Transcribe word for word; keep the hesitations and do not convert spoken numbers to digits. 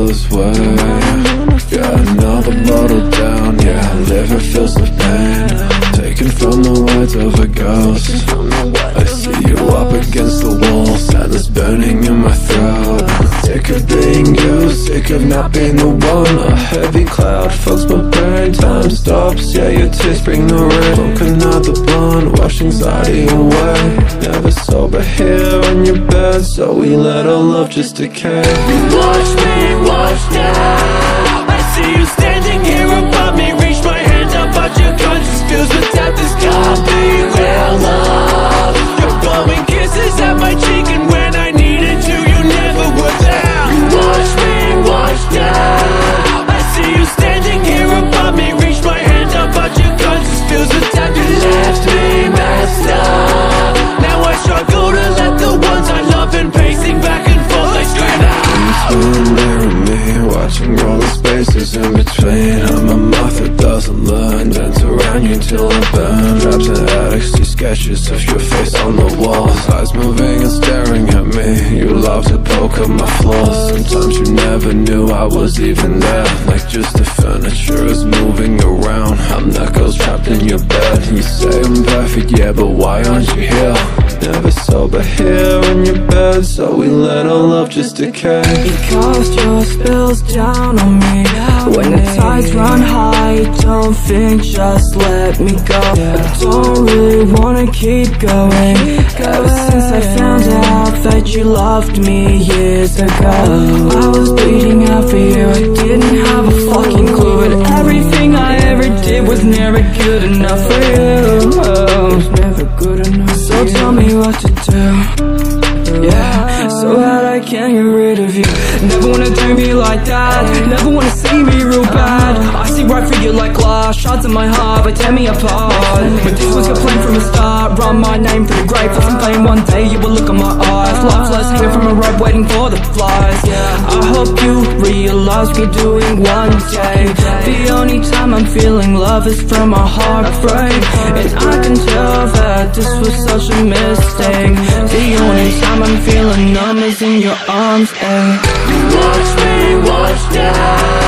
his way. Got another bottle down, yeah, liver feels the pain. Taken from the words of a ghost. I see you up against the wall, sadness burning in my throat. Sick of being you, sick of not being the one. A heavy cloud fucks my brain, time stops, yeah, your tears bring the rain. Smoke another blunt, wash anxiety away. Never sober here on your bed, so we let our love just decay. You watch me, watch now. I see you standing here above me. Reach my hand up, but your conscience feels with death. This can't be real love. You're blowing kisses at my cheek, and when I needed you, you never were there. You watch me, watch now. I see you standing here above me. Reach my hand up, but your conscience feels with death. You left me messed up. Now I struggle to let the ones I love and pacing back and forth, I scream out. Sitting there with me, watching all the spaces in between. I'm a moth that doesn't learn, dance around you till I burn. Traps and addicts see sketches of your face on the walls. Eyes moving and staring at me, you love to poke at my flaws. Sometimes you never knew I was even there, like just the furniture is moving around. I'm that ghost trapped in your bed. You say I'm perfect, yeah, but why aren't you here? Never sober here on your bed, so we let our love just decay. You cast your spells down on me. When the tides run high, don't think, just let me go. I don't really wanna keep going. Ever since I found out that you loved me years ago, I was bleeding out for you, I didn't have a fucking clue. But everything I ever did was never good enough for you. Oh, it was never good enough. So tell me what to do, yeah, so that I can get rid of you. Never wanna do me like that, never wanna see me real bad. I see right through you like glass, shards in my heart, but tear me apart. But this was your plan from the start, run my name through the grave. For some pain one day you will look in my eyes, lifeless hanging from a rope waiting for the flies. I hope you realize we're doing one day. The only time I'm feeling love is from a heartbreak, and I can tell that this was such a mistake. The only time I'm feeling numb is in your arms, eh? You watch me, watch now.